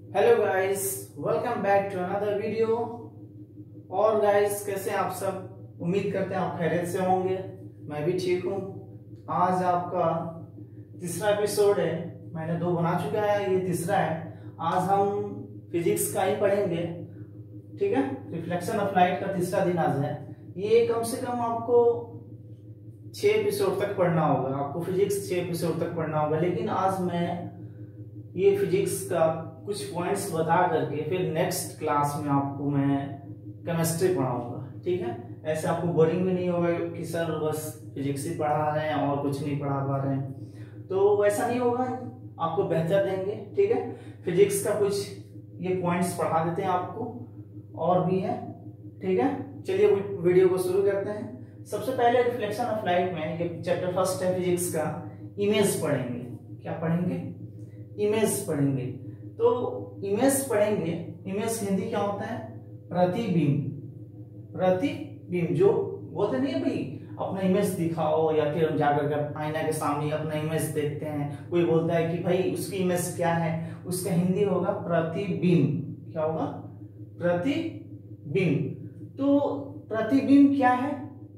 Hello guys, welcome back to another video. और guys, कैसे हैं आप सब? उम्मीद करते हैं आप खैरियत से होंगे। मैं भी ठीक हूँ। आज आपका तीसरा एपिसोड है। मैंने 2 बना चुका है, ये तीसरा है। आज हम फिजिक्स का ही पढ़ेंगे, ठीक है। रिफ्लेक्शन ऑफ लाइट का तीसरा दिन आज है। ये कम से कम आपको 6 एपिसोड तक पढ़ना होगा। आपको फिजिक्स 6 एपिसोड तक पढ़ना होगा। लेकिन आज मैं ये फिजिक्स का कुछ पॉइंट्स बता करके फिर नेक्स्ट क्लास में आपको मैं केमिस्ट्री पढ़ाऊंगा, ठीक है। ऐसे आपको बोरिंग भी नहीं होगा कि सर बस फिजिक्स ही पढ़ा रहे हैं और कुछ नहीं पढ़ा पा रहे हैं, तो वैसा नहीं होगा। आपको बेहतर देंगे, ठीक है। फिजिक्स का कुछ ये पॉइंट्स पढ़ा देते हैं आपको, और भी है, ठीक है। चलिए वीडियो को शुरू करते हैं। सबसे पहले रिफ्लेक्शन ऑफ लाइट में ये चैप्टर फर्स्ट है फिजिक्स का, इमेज पढ़ेंगे। क्या पढ़ेंगे? इमेज पढ़ेंगे। तो इमेज पढ़ेंगे। इमेज हिंदी क्या होता है? प्रतिबिंब। प्रतिबिंब जो बोलते नहीं है भाई, अपना इमेज दिखाओ, या फिर हम जाकर के आईना के सामने अपना इमेज देखते हैं। कोई बोलता है कि भाई उसकी इमेज क्या है, उसका हिंदी होगा प्रतिबिंब। क्या होगा? प्रतिबिंब। तो प्रतिबिंब क्या है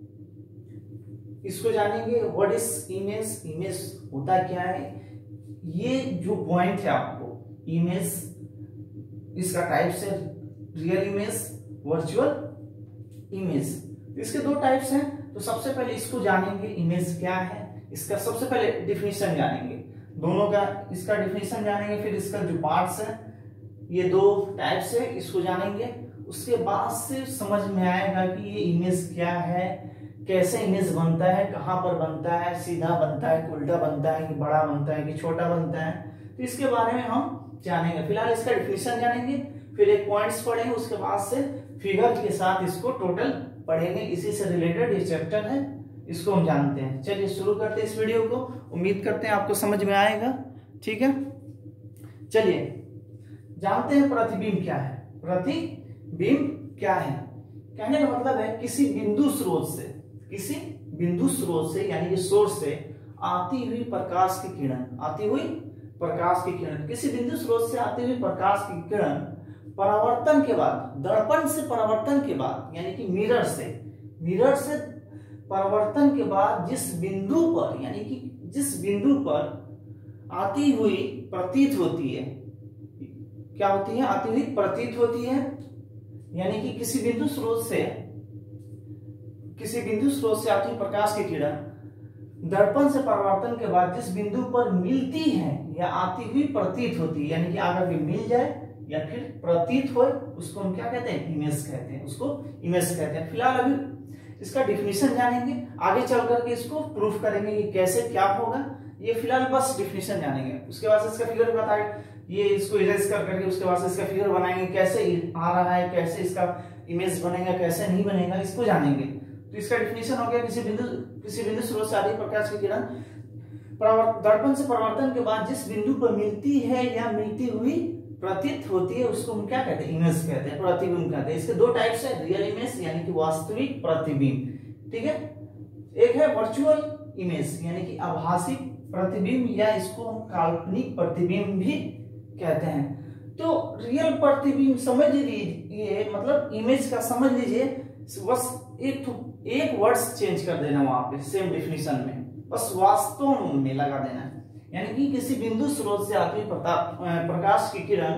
इसको जानेंगे। What is image? इमेज होता क्या है? ये जो पॉइंट है आपको, इमेज इसका टाइप्स है, रियल इमेज, वर्चुअल इमेज। इसके 2 टाइप्स हैं। तो सबसे पहले इसको जानेंगे, इमेज क्या है। इसका सबसे पहले डिफिनीशन जानेंगे, दोनों का। इसका डिफिनीशन जानेंगे, फिर इसका जो पार्ट्स है, ये 2 टाइप्स है, इसको जानेंगे। उसके बाद से समझ में आएगा कि ये इमेज क्या है, कैसे इमेज बनता है, कहां पर बनता है, सीधा बनता है कि उल्टा बनता है, कि बड़ा बनता है कि छोटा बनता है। तो इसके बारे में हम जानेंगे। फिलहाल इसका डिफिनीशन जानेंगे, फिर एक पॉइंट्स पढ़ेंगे, उसके बाद से फिगर के साथ इसको टोटल पढ़ेंगे। इसी से रिलेटेड ये चैप्टर है, इसको हम जानते हैं। चलिए शुरू करते हैं इस वीडियो को। उम्मीद करते हैं आपको समझ में आएगा, ठीक है। चलिए जानते हैं प्रतिबिंब क्या है। प्रतिबिंब क्या है? कहने का मतलब है किसी बिंदु स्रोत से, किसी बिंदु स्रोत से यानी कि सोर्स से आती हुई प्रकाश की किरण, आती हुई प्रकाश की किरण, किसी बिंदु स्रोत से आती हुई प्रकाश की किरण परावर्तन के बाद, दर्पण से परावर्तन के बाद, यानी कि मिरर से परावर्तन के बाद जिस बिंदु पर, यानी कि जिस बिंदु पर आती हुई प्रतीत होती है, क्या होती है? आती हुई प्रतीत होती है। यानी कि किसी बिंदु स्रोत से आती हुई प्रकाश की किरण दर्पण से परावर्तन के बाद जिस बिंदु पर मिलती है या आती हुई प्रतीत होती है, यानी कि अगर भी मिल जाए या फिर प्रतीत हो, उसको हम क्या कहते हैं? इमेज कहते हैं। उसको इमेज कहते हैं। फिलहाल अभी इसका डिफिनीशन जानेंगे, आगे चल करके इसको प्रूफ करेंगे कि कैसे क्या होगा। ये फिलहाल बस डिफिनीशन जानेंगे, उसके बाद इसका फिगर बताएंगे। ये इसको इरेज कर करके उसके बाद इसका फिगर बनाएंगे, कैसे आ रहा है, कैसे इसका इमेज बनेगा, कैसे नहीं बनेगा, इसको जानेंगे। तो इसका डिफिनीशन हो गया, किसी बिंदु स्रोत से आती प्रकाश की किरण दर्पण से परावर्तन के बाद जिस बिंदु पर मिलती है या मिलती हुई प्रतीत होती है, उसको हम क्या कहते हैं? इमेज कहते हैं, प्रतिबिंब कहते हैं। इसके 2 टाइप्स है, रियल इमेज यानी कि वास्तविक प्रतिबिंब, ठीक है। एक है वर्चुअल इमेज यानी कि आभासी प्रतिबिंब, या इसको हम काल्पनिक प्रतिबिंब भी कहते हैं। तो रियल प्रतिबिंब समझ लीजिए, मतलब इमेज का समझ लीजिए, बस एक वर्ड्स चेंज कर देना वहां पे सेम डिफिनीशन में, बस वास्तव में लगा देना है। यानी कि किसी बिंदु स्रोत से आती प्रकाश की किरण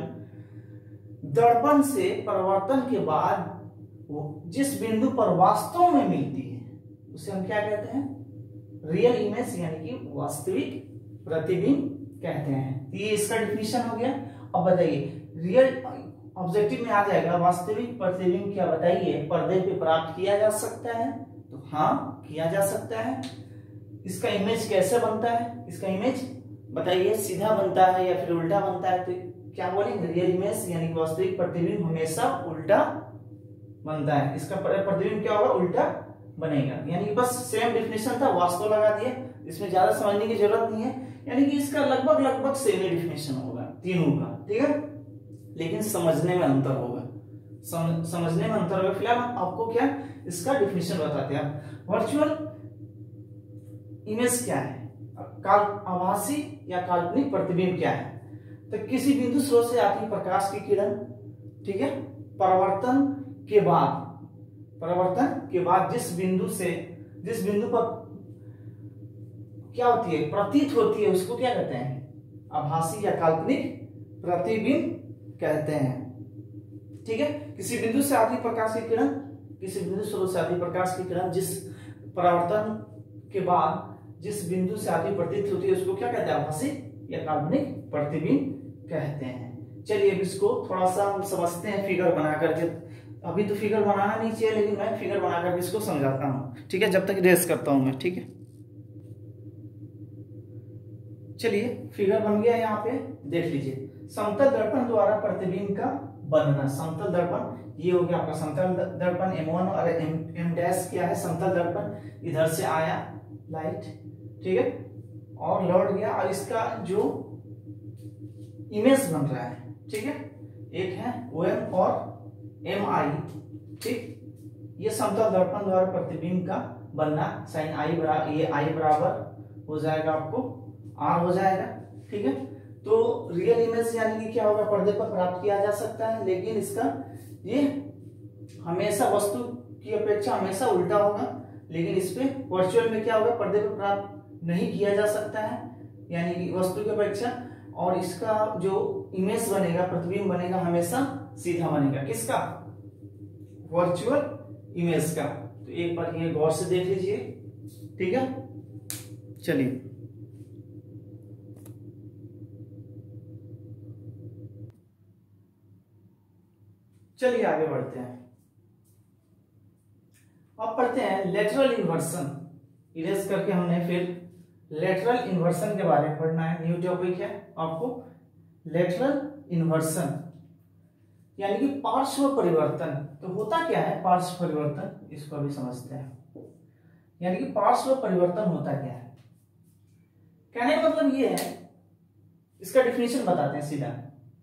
दर्पण से परावर्तन के बाद जिस बिंदु पर वास्तव में मिलती है, उसे हम क्या कहते हैं? रियल इमेज यानी कि वास्तविक प्रतिबिंब कहते हैं। ये इसका डिफिनीशन हो गया। अब बताइए, रियल ऑब्जेक्टिव में आ जाएगा, वास्तविक प्रतिबिंब क्या बताइए? पर्दे पे प्राप्त किया जा सकता है? तो हाँ, किया जा सकता है। इसका इमेज कैसे बनता है? इसका इमेज बताइए, सीधा बनता है या फिर उल्टा बनता है? तो क्या बोलेंगे? रियल इमेज यानी कि वास्तविक प्रतिबिंब हमेशा उल्टा बनता है। इसका प्रतिबिंब क्या होगा? उल्टा बनेगा। यानी कि बस सेम डिफिनेशन था, वास्तव लगा दिया, इसमें ज्यादा समझने की जरूरत नहीं है। यानी कि इसका लगभग सेम ही डिफिनेशन होगा तीनों का, ठीक है। लेकिन समझने में अंतर होगा, समझने में अंतर होगा। फिलहाल आपको क्या इसका डिफिनेशन बताते हैं। वर्चुअल इमेज क्या है? आभासी या काल्पनिक प्रतिबिंब क्या है? तो किसी बिंदु स्रोत से आती प्रकाश की किरण, ठीक है, परिवर्तन के बाद जिस बिंदु पर क्या होती है, प्रतीत होती है, उसको क्या कहते हैं, आभासी या काल्पनिक प्रतिबिंब कहते हैं। ठीक है, किसी बिंदु से आती प्रकाश की किरण, किसी बिंदु स्रोत से आती प्रकाश की किरण जिस परावर्तन के बाद जिस बिंदु से आती प्रतीत होती है उसको क्या कहते हैं, आभासी या काल्पनिक प्रतिबिंब कहते हैं। चलिए अब इसको थोड़ा सा हम समझते हैं फिगर बना करके। अभी तो फिगर बनाना नहीं चाहिए, लेकिन मैं फिगर बना करके इसको समझाता हूँ, ठीक है, जब तक रेस करता हूं मैं। ठीक है, चलिए फिगर बन गया, यहाँ पे देख लीजिए। समतल दर्पण द्वारा प्रतिबिंब का बनना, समतल दर्पण ये हो गया आपका समतल दर्पण M1 और M डैश क्या है, समतल दर्पण। इधर से आया लाइट, ठीक है, और लौट गया, और इसका जो इमेज बन रहा है, ठीक है, एक है OM और MI, ठीक, ये समतल दर्पण द्वारा प्रतिबिंब का बनना। साइन I बराबर, ये I बराबर हो जाएगा आपको R हो जाएगा, ठीक है। तो रियल इमेज यानी कि क्या होगा, पर्दे पर प्राप्त किया जा सकता है, लेकिन इसका ये हमेशा वस्तु की अपेक्षा हमेशा उल्टा होगा, लेकिन इस पे वर्चुअल में क्या होगा, पर्दे पर प्राप्त नहीं किया जा सकता है, यानी कि वस्तु की अपेक्षा, और इसका जो इमेज बनेगा, प्रतिबिंब बनेगा, हमेशा सीधा बनेगा। किसका, वर्चुअल इमेज का। तो एक बार ये गौर से देख लीजिए, ठीक है। चलिए चलिए आगे बढ़ते हैं। अब पढ़ते हैं लेटरल इन्वर्सन। इरेज करके हमने फिर लेटरल इन्वर्सन के बारे में पढ़ना है, न्यू टॉपिक है आपको। लेटरल इन्वर्सन यानी कि पार्श्व परिवर्तन। तो होता क्या है पार्श्व परिवर्तन, इसको अभी समझते हैं। यानी कि पार्श्व परिवर्तन होता क्या है, कहने का मतलब ये है, इसका डिफिनेशन बताते हैं सीधा।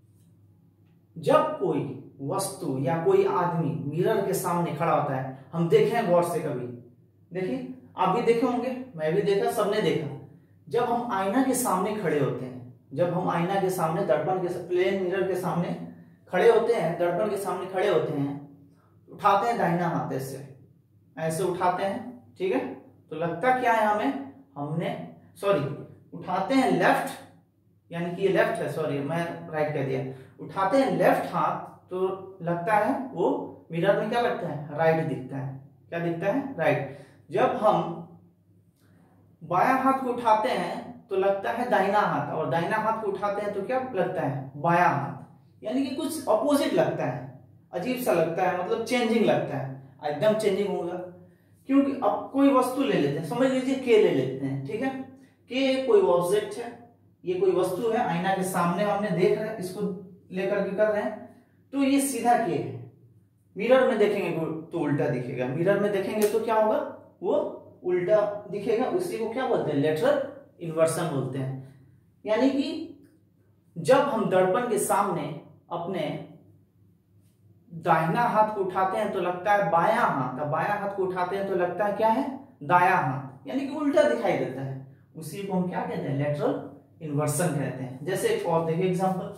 जब कोई वस्तु या कोई आदमी मिरर के सामने खड़ा होता है, हम देखे हैं गौर से, कभी देखिए, आप भी देखे होंगे, मैं भी देखा, सबने देखा। जब हम आईना के सामने खड़े होते हैं, जब हम आईना के सामने, दर्पण के प्लेन मिरर के सामने खड़े होते हैं, दर्पण के सामने खड़े होते हैं, उठाते हैं दाहिना हाथ से, ऐसे उठाते हैं, ठीक है। तो लगता क्या है हमें, हमने उठाते हैं लेफ्ट, यानी कि ये लेफ्ट है, सॉरी मैं राइट कह दिया। उठाते हैं लेफ्ट हाथ तो लगता है वो मिरर में क्या लगता है, राइट दिखता है। क्या दिखता है, राइट। जब हम बायां हाथ को उठाते हैं तो लगता है दाहिना हाथ, और दाहिना हाथ को उठाते हैं तो क्या लगता है, बायां हाथ। यानी कि कुछ अपोजिट लगता है, अजीब सा लगता है, मतलब चेंजिंग लगता है, एकदम चेंजिंग होगा। क्योंकि अब कोई वस्तु ले लेते हैं, समझ लीजिए के ले लेते हैं, ठीक है। के कोई ऑब्जेक्ट है, ये कोई वस्तु है, आईना के सामने हमने देख रहे हैं, इसको लेकर के कर रहे हैं, तो ये सीधा के है। मिरर में देखेंगे तो उल्टा दिखेगा, मिरर में देखेंगे तो क्या होगा, वो उल्टा दिखेगा। उसी को क्या बोलते हैं, लेटरल इन्वर्सन बोलते हैं। यानी कि जब हम दर्पण के सामने अपने दाहिना हाथ को उठाते हैं तो लगता है बायां हाथ, बायां हाथ को उठाते हैं तो लगता है क्या है, दायां हाथ, यानी कि उल्टा दिखाई देता है। उसी को हम क्या कहते हैं, लेटरल इन्वर्सन कहते हैं। जैसे एक और देखिए एग्जांपल,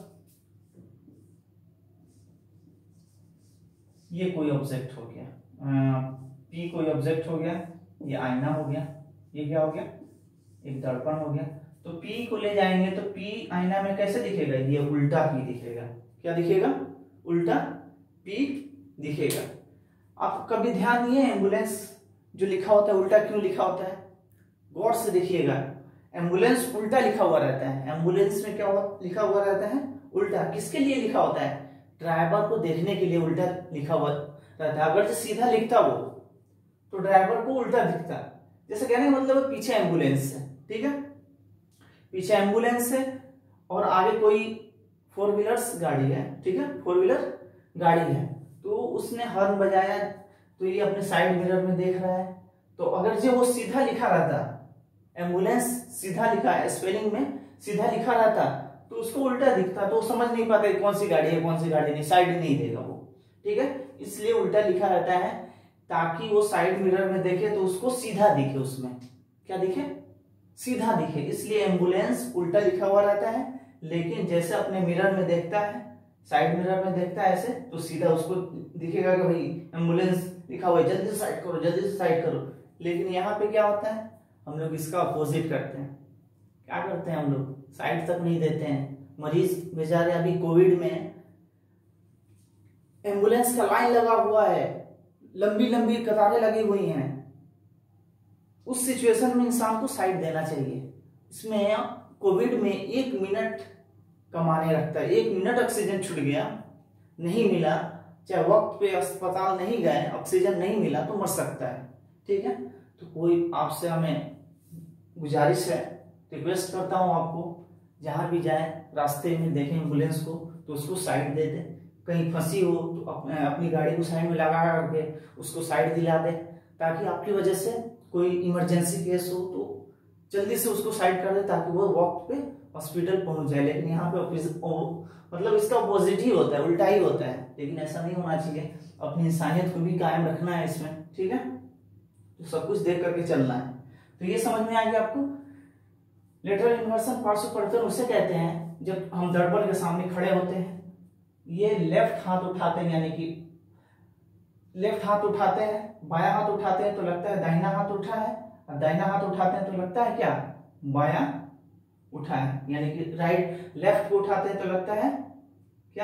ये कोई ऑब्जेक्ट हो गया, P कोई ऑब्जेक्ट हो गया, ये आईना हो गया, ये क्या हो गया, एक दर्पण हो गया। तो P को ले जाएंगे तो P आईना में कैसे दिखेगा, ये उल्टा P दिखेगा। क्या दिखेगा, उल्टा P दिखेगा। आप कभी ध्यान दिए एम्बुलेंस जो लिखा होता है उल्टा क्यों लिखा होता है, गौर से देखिएगा। एम्बुलेंस उल्टा लिखा हुआ रहता है, एम्बुलेंस में क्या लिखा हुआ रहता है, उल्टा। किसके लिए लिखा होता है, ड्राइवर को देखने के लिए उल्टा लिखा हुआ रहता है। अगर जो सीधा लिखता वो तो ड्राइवर को उल्टा दिखता। जैसे कहने का मतलब पीछे एम्बुलेंस है, ठीक है, पीछे एम्बुलेंस है और आगे कोई 4 व्हीलर्स गाड़ी है, ठीक है, 4 व्हीलर गाड़ी है। तो उसने हॉर्न बजाया तो ये अपने साइड मिरर में देख रहा है। तो अगर जो वो सीधा लिखा रहता, एम्बुलेंस सीधा लिखा है, स्पेलिंग में सीधा लिखा रहता, तो उसको उल्टा दिखता, तो वो समझ नहीं पाता कौन सी गाड़ी है कौन सी गाड़ी नहीं, साइड नहीं देगा वो, ठीक है। इसलिए उल्टा लिखा रहता है ताकि वो साइड मिरर में देखे तो उसको सीधा दिखे, उसमें क्या दिखे, सीधा दिखे। इसलिए एम्बुलेंस उल्टा लिखा हुआ रहता है, लेकिन जैसे अपने मिरर में देखता है, साइड मिरर में देखता है ऐसे, तो सीधा उसको दिखेगा कि भाई एम्बुलेंस लिखा हुआ है, जल्दी से साइड करो, जल्दी से साइड करो। लेकिन यहाँ पे क्या होता है, हम लोग इसका अपोजिट करते हैं। क्या करते हैं हम लोग, साइड तक नहीं देते हैं। मरीज बेचारे अभी कोविड में एम्बुलेंस का लाइन लगा हुआ है, लंबी लंबी कतारें लगी हुई हैं, उस सिचुएशन में इंसान को साइड देना चाहिए। इसमें कोविड में 1 मिनट का मायने रखता है। 1 मिनट ऑक्सीजन छूट गया, नहीं मिला, चाहे वक्त पे अस्पताल नहीं गए, ऑक्सीजन नहीं मिला तो मर सकता है। ठीक है, तो कोई आपसे हमें गुजारिश है, रिक्वेस्ट करता हूं आपको, जहां भी जाए रास्ते में देखें एम्बुलेंस को तो उसको साइड दे दे। कहीं फंसी हो तो अपनी गाड़ी को साइड में लगा करके उसको साइड दिला दे, ताकि आपकी वजह से कोई इमरजेंसी केस हो तो जल्दी से उसको साइड कर दे, ताकि वो वक्त पे हॉस्पिटल पहुंच जाए। लेकिन यहाँ पे मतलब इसका अपोजिट ही होता है, उल्टा ही होता है। लेकिन ऐसा नहीं होना चाहिए, अपनी इंसानियत को भी कायम रखना है इसमें। ठीक है, तो सब कुछ देख करके चलना है। तो ये समझ में आ गया आपको। लेटरल इन्वर्सन पार्श्व परिवर्तन उसे कहते हैं जब हम दर्पण के सामने खड़े होते हैं, ये लेफ्ट हाथ उठाते हैं, यानी कि लेफ्ट हाथ उठाते हैं, बायां हाथ उठाते हैं तो लगता है दाहिना हाथ उठा है, और दाहिना हाथ उठाते हैं तो लगता है क्या, बायां उठा है। यानी कि राइट लेफ्ट को उठाते हैं तो लगता है क्या,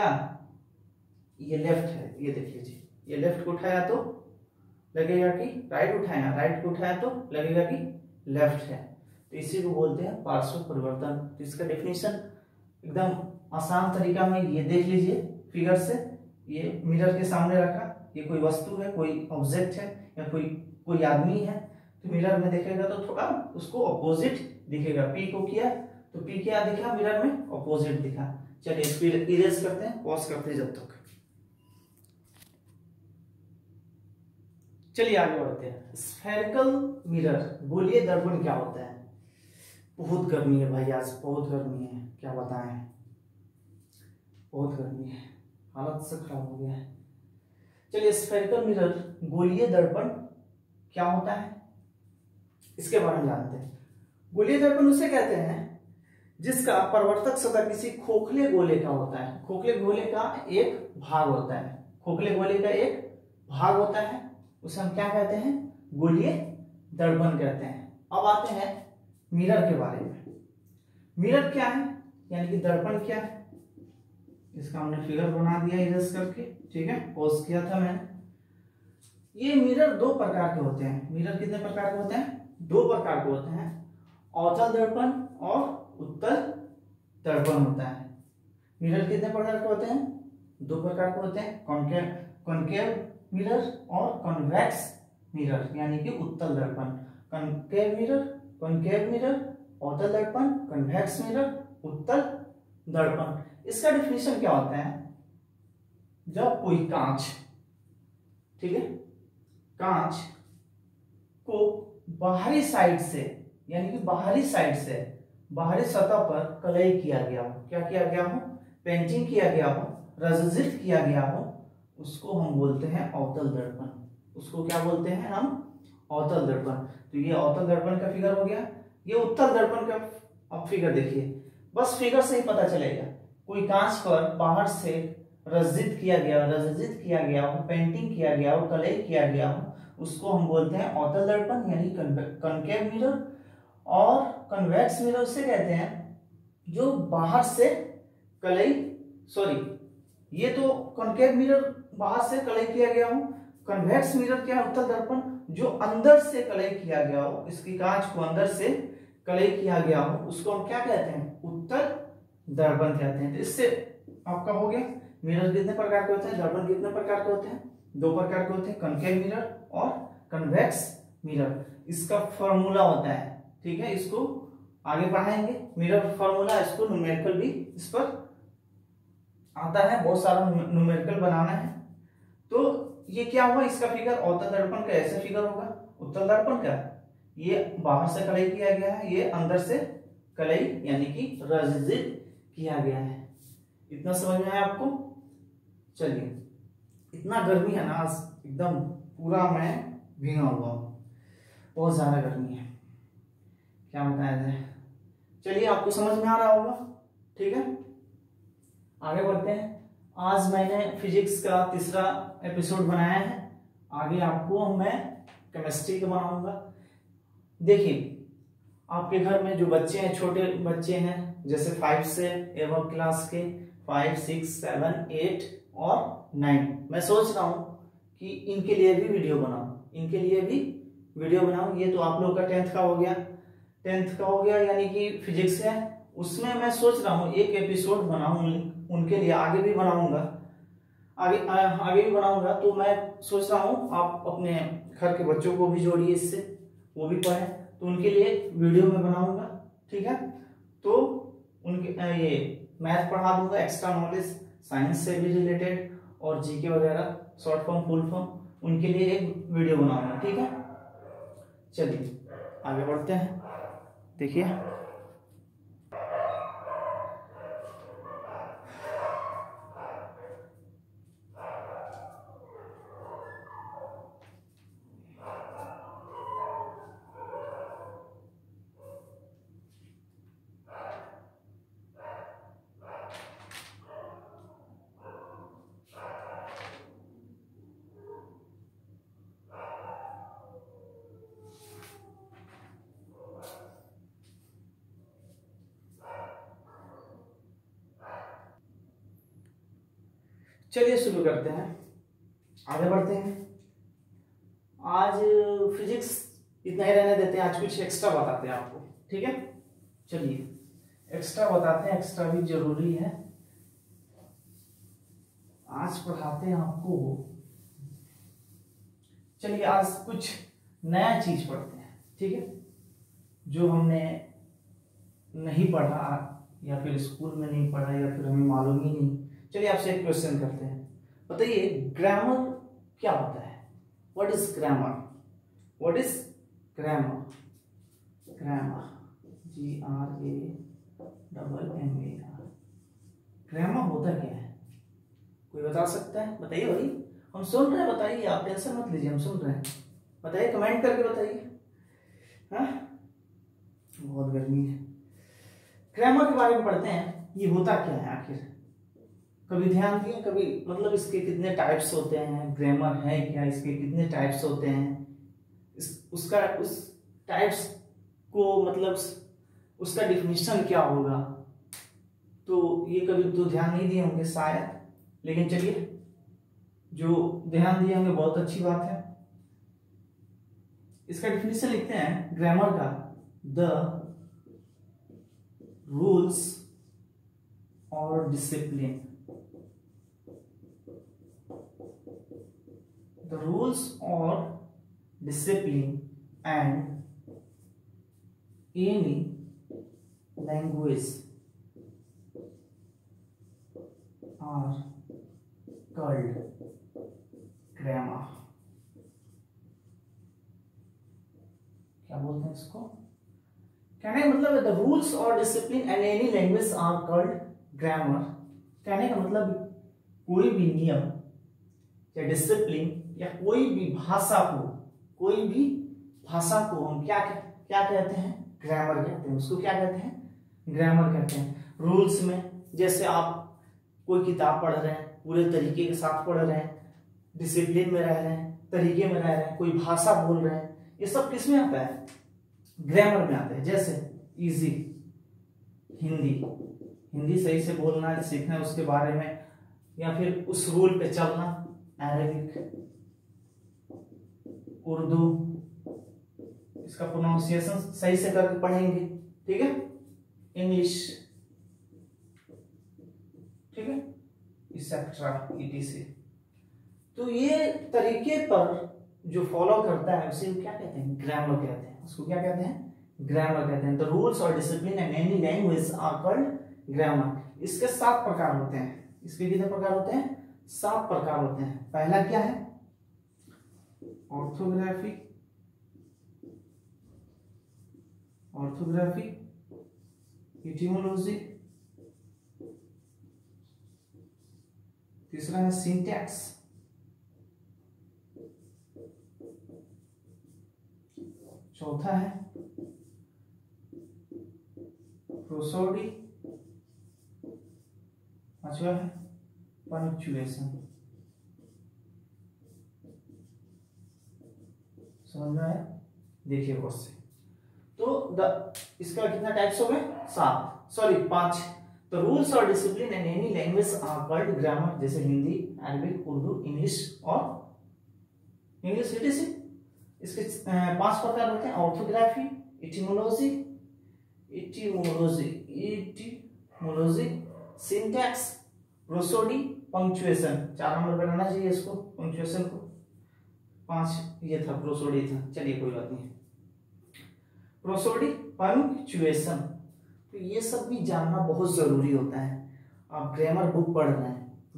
ये लेफ्ट है। ये देख लीजिए, ये लेफ्ट को उठाया तो लगेगा कि राइट उठाया, राइट को उठाया तो लगेगा कि लेफ्ट है। तो इसी को बोलते हैं पार्श्व परिवर्तन। तो इसका डेफिनेशन एकदम आसान तरीका में ये देख लीजिए फिगर से। ये मिरर के सामने रखा, ये कोई वस्तु है, कोई ऑब्जेक्ट है, या कोई आदमी है, तो मिरर में देखेगा तो थोड़ा उसको अपोजिट दिखेगा। पी को किया तो पी क्या दिखा, मिरर में अपोजिट दिखा। चलिए फिर इरेज करते हैं, पॉज करते हैं जब तक। चलिए आगे बढ़ते हैं। स्फेरिकल मिरर, गोलीय दर्पण क्या होता है। बहुत गर्मी है भाई, आज बहुत गर्मी है, क्या बताएं, बहुत गर्मी है, हालत से खराब हो गया है। चलिए स्फेरिकल मिरर, गोलीय दर्पण क्या होता है, इसके बारे में जानते हैं। गोलीय दर्पण उसे कहते हैं जिसका परावर्तक सतह किसी खोखले गोले का होता है। खोखले गोले का एक भाग होता है, खोखले गोले का एक भाग होता है, उसे हम क्या कहते हैं, गोलीय दर्पण कहते हैं। अब आते हैं मिरर के बारे में। मिरर क्या है, यानी कि दर्पण क्या है, इसका हमने फिगर बना दिया इरेज करके। ठीक है, पॉज किया था मैंने। ये मिरर 2 प्रकार के होते हैं। मिरर कितने प्रकार के होते हैं, 2 प्रकार के होते हैं, अवतल दर्पण और उत्तल दर्पण होता है। मिरर कितने प्रकार के होते हैं, 2 प्रकार के होते हैं, कॉनकेव मिरर और कॉन्वेक्स मिरर, यानी कि उत्तल दर्पण। कॉनकेव मिरर, अवतल दर्पण, कॉन्वेक्स मिरर, उत्तल दर्पण। इसका डेफिनेशन क्या होता है, जब कोई कांच, ठीक है, कांच को बाहरी साइड से, यानी कि बाहरी साइड से, बाहरी सतह पर कलई किया गया हो, क्या किया गया हो, पेंटिंग किया गया हो, रजित किया गया हो, उसको हम बोलते हैं अवतल दर्पण। उसको क्या बोलते हैं हम, अवतल दर्पण। तो ये अवतल दर्पण का फिगर हो गया। ये उत्तल दर्पण का अब फिगर देखिए, बस फिगर से ही पता चलेगा। कोई कांच पर बाहर से रजित किया गया हो, पेंटिंग किया गया हो, कलई किया गया हो, उसको हम बोलते हैं अवतल दर्पण, यानी कॉनकेव मिरर। और कन्वेक्स मिरर उसे कहते हैं जो बाहर से कलई, ये तो कॉनकेव मिरर बाहर से कलई किया गया हो। कन्वेक्स मिरर क्या है, उत्तल दर्पण, जो अंदर से कलई किया गया हो, इसकी कांच को अंदर से कलई किया गया हो, उसको हम क्या कहते हैं, उत्तल दर्पण कहते हैं। तो इससे आपका हो गया मिरर कितने प्रकार के होते हैं, दर्पण कितने प्रकार के होते हैं, 2 प्रकार के होते हैं, कॉनकेव मिरर और कन्वेक्स मिरर। इसका फॉर्मूला होता है, ठीक है, इसको आगे पढ़ाएंगे। मिरर फॉर्मूला, इसको न्यूमेरिकल भी इस पर आता है, बहुत सारा न्यूमेरिकल बनाना है। तो ये क्या हुआ, इसका फिगर अवतल दर्पण का ऐसे फिगर होगा, उत्तल दर्पण का ये बाहर से कलई किया गया है, ये अंदर से कलई यानी कि रजित किया गया है। इतना समझ में आया आपको। चलिए, इतना गर्मी है ना आज, एकदम पूरा मैं भीगा हुआ हूँ, बहुत ज्यादा गर्मी है, क्या बताया जाए। चलिए, आपको समझ में आ रहा होगा, ठीक है, आगे बढ़ते हैं। आज मैंने फिजिक्स का तीसरा एपिसोड बनाया है, आगे आपको मैं केमिस्ट्री का बनाऊंगा। देखिए, आपके घर में जो बच्चे हैं, छोटे बच्चे हैं, जैसे 5 से एबव क्लास के, 5, 6, 7, 8 और 9, मैं सोच रहा हूं कि इनके लिए भी वीडियो बनाऊं, इनके लिए भी वीडियो बनाऊं। ये तो आप लोग का 10th का हो गया, 10th का हो गया, यानी कि फिजिक्स है, उसमें मैं सोच रहा हूँ एक एपिसोड बनाऊं उनके लिए, आगे भी बनाऊंगा, आगे भी बनाऊंगा। तो मैं सोच रहा हूँ आप अपने घर के बच्चों को भी जोड़िए इससे, वो भी पढ़ें, तो उनके लिए वीडियो में बनाऊंगा, ठीक है। तो उनके ये मैथ पढ़ा दूंगा, एक्स्ट्रा नॉलेज साइंस से भी रिलेटेड और जीके वगैरह, शॉर्ट फॉर्म फुल फॉर्म, उनके लिए एक वीडियो बनाऊंगा, ठीक है। चलिए आगे बढ़ते हैं। देखिए, चलिए शुरू करते हैं, आगे बढ़ते हैं। आज फिजिक्स इतना ही रहने देते हैं, आज कुछ एक्स्ट्रा बताते हैं आपको, ठीक है। चलिए एक्स्ट्रा बताते हैं, एक्स्ट्रा भी जरूरी है। आज पढ़ाते हैं आपको, चलिए आज कुछ नया चीज पढ़ते हैं, ठीक है, जो हमने नहीं पढ़ा या फिर स्कूल में नहीं पढ़ा या फिर हमें मालूम ही नहीं। चलिए आपसे एक क्वेश्चन करते हैं, बताइए ग्रामर क्या होता है? What is grammar? What is grammar? Grammar, GRAMMAR, grammar होता क्या है? कोई बता सकता है? बताइए भाई, हम सुन रहे हैं, बताइए, आप टेंशन मत लीजिए, हम सुन रहे हैं, बताइए, कमेंट करके बताइए। हाँ, बहुत गर्मी है। ग्रामर के बारे में पढ़ते हैं, ये होता क्या है आखिर? कभी ध्यान दिए, कभी मतलब इसके कितने टाइप्स होते हैं, ग्रामर है क्या, इसके कितने टाइप्स होते हैं, उस टाइप्स को मतलब उसका डिफिनीशन क्या होगा? तो ये कभी तो ध्यान नहीं दिए होंगे शायद, लेकिन चलिए, जो ध्यान दिए होंगे बहुत अच्छी बात है। इसका डिफिनीशन लिखते हैं ग्रामर का, द रूल्स और discipline, the rules or discipline and any language are called grammar। क्या बोलते हैं इसको? कहने का मतलब द रूल्स और discipline and any language are called grammar. कहने का मतलब कोई भी नियम या डिसिप्लिन या कोई भी भाषा को हम क्या कहते हैं? ग्रामर कहते हैं। उसको क्या कहते हैं? ग्रामर कहते हैं। रूल्स में जैसे आप कोई किताब पढ़ रहे हैं, पूरे तरीके के साथ पढ़ रहे हैं, डिसिप्लिन में रह रहे हैं, तरीके में रह रहे हैं, कोई भाषा बोल रहे हैं, ये सब किस में आता है? ग्रामर में आता है। जैसे इजी, हिंदी सही से बोलना सीखना, उसके बारे में, या फिर उस रूल पे चलना। अरेबिक, उर्दू, इसका प्रोनाउंसिएशन सही से करके पढ़ेंगे, ठीक है। इंग्लिश, ठीक है, एक्सेट्रा ETC। तो ये तरीके पर जो फॉलो करता है उसे क्या कहते हैं? ग्रामर कहते हैं। उसको क्या कहते हैं? ग्रामर कहते हैं। द रूल्स और discipline and any language are called grammar. इसके 7 प्रकार होते हैं। इसके कितने प्रकार होते हैं? 7 प्रकार होते हैं। पहला क्या है? Orthography, etymology. तीसरा है सिंटैक्स। चौथा है प्रोसोडी। पांचवा है पंक्चुएशन। समझ में आया? देखिए क्वेश्चन तो इसका कितना टाइप्स हो गए? 7 सॉरी 5। तो रूल्स और discipline in any language are called grammar, जैसे हिंदी, अरबिक, उर्दू, इंग्लिश और इंग्लिश लिटरेसी। इसके 5 प्रकार होते हैं: orthography, etymology, syntax, prosody, punctuation. 4 number बनाना चाहिए इसको, पंक्चुएशन को। 5 ये था, प्रोसोडी था। चलिए कोई बात नहीं। प्रोसोडी, पंक्चुएशन, तो ये सब भी जानना बहुत जरूरी होता है। आप ग्रामर बुक पढ़ रहे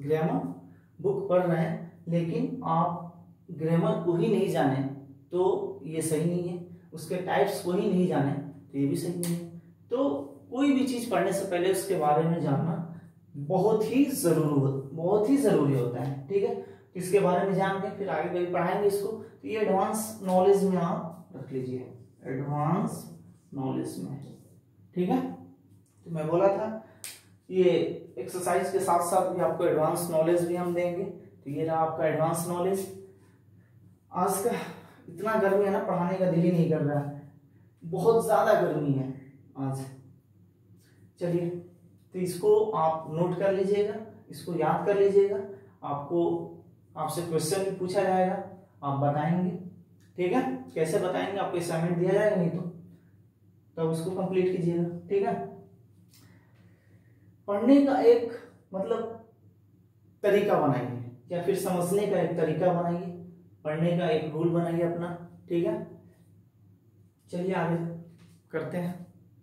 हैं, लेकिन आप ग्रामर को ही नहीं जाने तो ये सही नहीं है, उसके टाइप्स को ही नहीं जाने तो ये भी सही नहीं है। तो कोई भी चीज पढ़ने से पहले उसके बारे में जानना बहुत ही जरूरी होता है। ठीक है, इसके बारे में जान के फिर आगे कभी पढ़ाएंगे इसको। तो ये एडवांस नॉलेज में आप रख लीजिए, एडवांस नॉलेज में। ठीक है, तो मैं बोला था ये एक्सरसाइज के साथ साथ भी आपको एडवांस नॉलेज भी हम देंगे। तो ये रहा आपका एडवांस नॉलेज। आज का इतना गर्मी है ना, पढ़ाने का दिल ही नहीं कर रहा है, बहुत ज्यादा गर्मी है आज। चलिए, तो इसको आप नोट कर लीजिएगा, इसको याद कर लीजिएगा। आपसे क्वेश्चन भी पूछा जाएगा, आप बताएंगे। ठीक है, कैसे बताएंगे? आपको असाइनमेंट दिया जाएगा नहीं तो तब उसको कंप्लीट कीजिएगा। ठीक है, पढ़ने का एक तरीका बनाइए, या फिर समझने का एक तरीका बनाइए, पढ़ने का एक रूल बनाइए अपना। ठीक है, चलिए आगे करते हैं।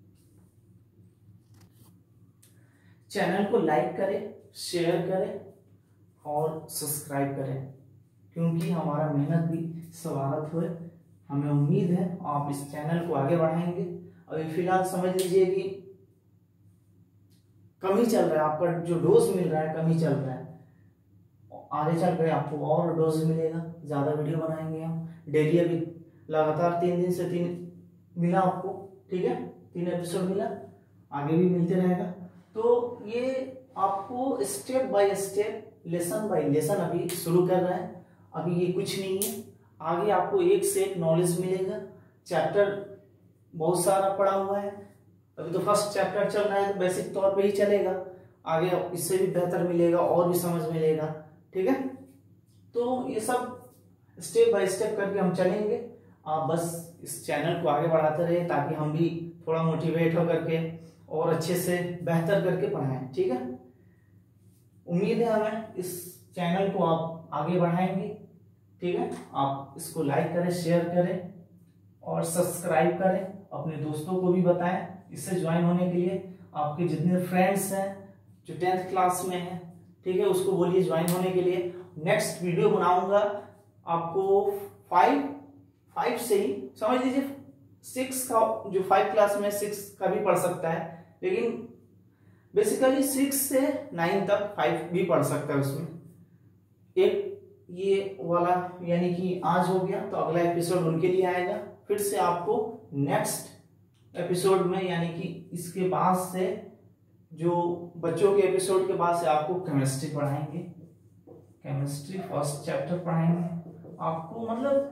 चैनल को लाइक करें, शेयर करें और सब्सक्राइब करें, क्योंकि हमारा मेहनत भी स्वागत हुए। हमें उम्मीद है आप इस चैनल को आगे बढ़ाएंगे। अभी फिलहाल समझ लीजिए कि कम ही चल रहा है, आपका जो डोज मिल रहा है कम ही चल रहा है। आगे चल कर आपको और डोज मिलेगा, ज्यादा वीडियो बनाएंगे हम डेली। अभी लगातार 3 दिन से 3 मिला आपको। ठीक है, 3 एपिसोड मिला, आगे भी मिलते रहेगा। तो ये आपको step by step, lesson by lesson अभी शुरू कर रहा है। अभी ये कुछ नहीं है, आगे आपको एक से एक नॉलेज मिलेगा। चैप्टर बहुत सारा पड़ा हुआ है, अभी तो फर्स्ट चैप्टर चल रहा है, तो बेसिक तौर पे ही चलेगा। आगे इससे भी बेहतर मिलेगा और भी समझ मिलेगा। ठीक है, तो ये सब स्टेप बाय स्टेप करके हम चलेंगे। आप बस इस चैनल को आगे बढ़ाते रहिए, ताकि हम भी थोड़ा मोटिवेट हो करके और अच्छे से बेहतर करके पढ़ाएं। ठीक है, उम्मीद है हमें इस चैनल को आप आगे बढ़ाएंगे। ठीक है, आप इसको लाइक करें, शेयर करें और सब्सक्राइब करें। अपने दोस्तों को भी बताएं इससे ज्वाइन होने के लिए। आपके जितने फ्रेंड्स हैं जो 10th क्लास में हैं, ठीक है, उसको बोलिए ज्वाइन होने के लिए। नेक्स्ट वीडियो बनाऊंगा आपको 5 से ही, समझ लीजिए 6 का, जो 5 क्लास में 6 का भी पढ़ सकता है, लेकिन बेसिकली 6 से 9 तक 5 भी पढ़ सकता है। उसमें एक ये वाला यानी कि आज हो गया, तो अगला एपिसोड उनके लिए आएगा। फिर से आपको नेक्स्ट एपिसोड में, यानी कि इसके बाद से, जो बच्चों के एपिसोड के बाद से आपको केमिस्ट्री पढ़ाएंगे। केमिस्ट्री फर्स्ट चैप्टर पढ़ाएंगे आपको,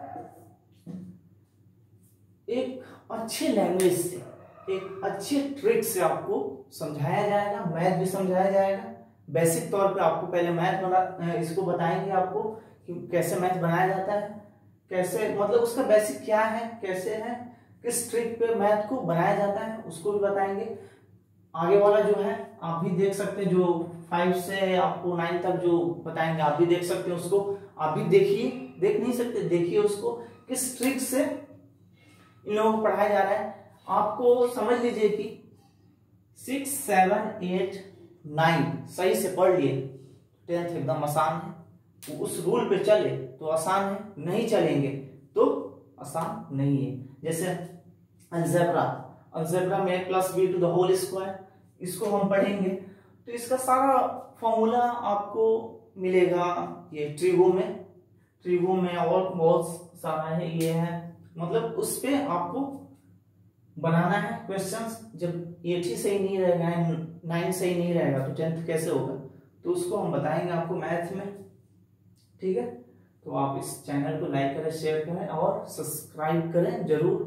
एक अच्छे लैंग्वेज से, एक अच्छे ट्रिक से आपको समझाया जाएगा। मैथ भी समझाया जाएगा। बेसिक तौर पे आपको पहले मैथ इसको बताएंगे आपको कि कैसे मैथ बनाया जाता है, कैसे उसका बेसिक क्या है, कैसे है, किस ट्रिक पे मैथ को बनाया जाता है, उसको भी बताएंगे। आगे वाला जो है आप भी देख सकते हैं, जो 5 से आपको 9 तक जो बताएंगे आप भी देख सकते हैं, उसको आप भी देखिए। देख नहीं सकते, देखिए उसको, किस ट्रिक से इन लोगों को पढ़ाया जा रहा है। आपको समझ लीजिए कि 6, 7, 8, 9 सही से पढ़ लिए, 10th एकदम आसान है। उस रूल पे चले तो आसान है, नहीं चलेंगे तो आसान नहीं है। जैसे अलजेब्रा में a+b², इसको हम पढ़ेंगे तो इसका सारा फॉर्मूला आपको मिलेगा। ये ट्रिगो में और बहुत सारा है, ये है, उस पे आपको बनाना है क्वेश्चंस। जब 8 ही सही नहीं रहेगा, 9 सही नहीं रहेगा, तो 10th कैसे होगा? तो उसको हम बताएंगे आपको मैथ में, ठीक है। तो आप इस चैनल को लाइक करें, शेयर करें और सब्सक्राइब करें जरूर।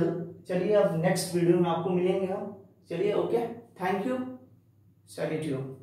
चलिए अब नेक्स्ट वीडियो में आपको मिलेंगे हम। चलिए, okay, thank you, study to you.